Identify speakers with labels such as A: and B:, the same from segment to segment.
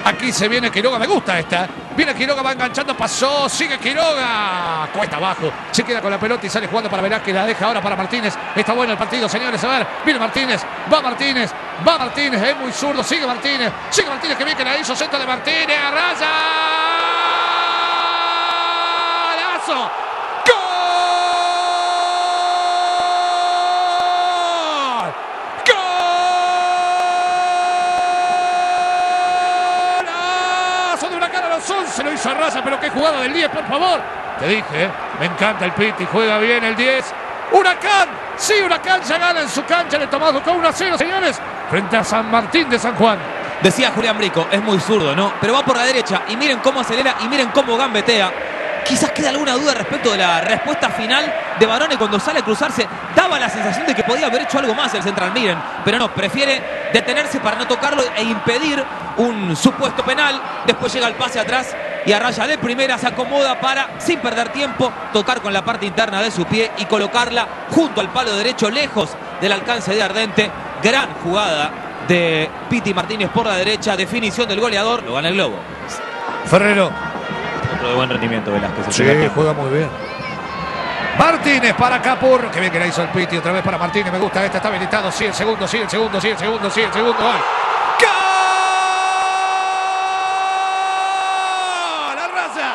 A: Aquí se viene Quiroga, me gusta esta. Viene Quiroga, va enganchando, pasó, sigue Quiroga. Cuesta abajo, se queda con la pelota y sale jugando para Velázquez, la deja ahora para Martínez. Está bueno el partido, señores, a ver, viene Martínez, va Martínez, es muy zurdo, sigue Martínez que bien que la hizo, centro de Martínez, a raya. ¡Lazo! Se lo hizo a Raya, pero qué jugada del 10, por favor. Te dije, me encanta el Piti, juega bien el 10. Huracán, sí, Huracán ya gana en su cancha de Tomás Ducó 1-0, señores, frente a San Martín de San Juan.
B: Decía Julián Brico, es muy zurdo, ¿no? Pero va por la derecha y miren cómo acelera y miren cómo gambetea. Quizás queda alguna duda respecto de la respuesta final de Barone cuando sale a cruzarse. Daba la sensación de que podía haber hecho algo más el central, miren. Pero no, prefiere detenerse para no tocarlo e impedir un supuesto penal. Después llega el pase atrás y a raya de primera se acomoda para, sin perder tiempo, tocar con la parte interna de su pie y colocarla junto al palo derecho, lejos del alcance de Ardente. Gran jugada de Piti Martínez por la derecha. Definición del goleador. Lo gana el Globo.
A: Ferrero.
B: De buen rendimiento Velázquez.
A: Sí, juega muy bien. Martínez para Capurro. Qué bien que la hizo el Piti. Otra vez para Martínez. Me gusta esta. Está habilitado. Sí, el segundo. Gol. ¡Gol! ¡La raza!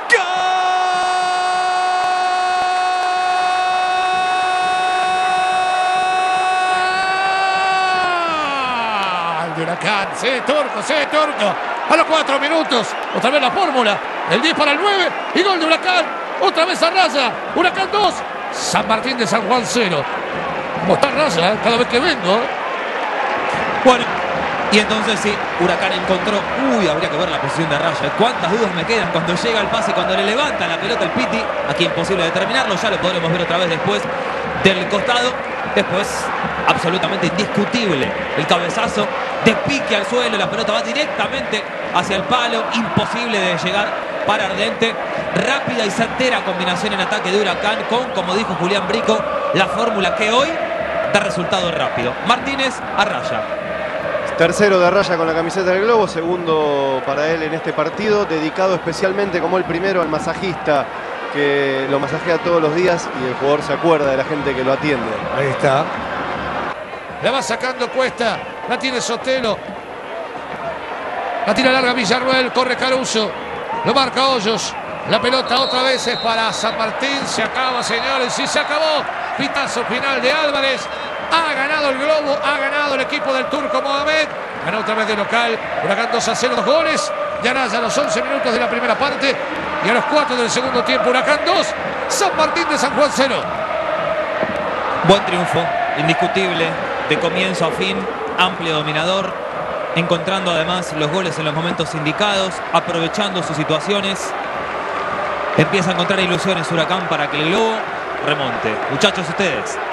A: ¡Gol! De Huracán. Turco. A los 4 minutos. Otra vez la fórmula. El 10 para el 9. Y gol de Huracán. Otra vez a raya. Huracán 2. San Martín de San Juan 0. Como está raya, cada vez que vengo.
B: Bueno, y entonces sí, Huracán encontró. Habría que ver la posición de Raya. ¿Cuántas dudas me quedan cuando llega el pase, cuando le levanta la pelota el Piti? Aquí imposible determinarlo. Ya lo podremos ver otra vez después del costado. Después, absolutamente indiscutible el cabezazo de pique al suelo. La pelota va directamente hacia el palo. Imposible de llegar para Ardente. Rápida y certera combinación en ataque de Huracán con, como dijo Julián Brico, la fórmula que hoy da resultado rápido. Martínez a Raya.
C: Tercero de Raya con la camiseta del Globo, segundo para él en este partido, dedicado especialmente como el primero al masajista que lo masajea todos los días y el jugador se acuerda de la gente que lo atiende.
A: Ahí está. La va sacando Cuesta, la tiene Sotelo. La tira larga Villarruel, corre Caruso, lo marca Hoyos. La pelota otra vez es para San Martín. Se acaba, señores, sí se acabó. Pitazo final de Álvarez. Ha ganado el Globo, ha ganado el equipo del Turco Mohamed. Ganó otra vez de local. Huracán 2-0, 2 goles. Ya a los 11 minutos de la primera parte. Y a los 4 del segundo tiempo, Huracán 2, San Martín de San Juan 0.
B: Buen triunfo, indiscutible, de comienzo a fin. Amplio dominador, encontrando además los goles en los momentos indicados, aprovechando sus situaciones. Empieza a encontrar ilusiones Huracán para que el Globo remonte. Muchachos, ustedes.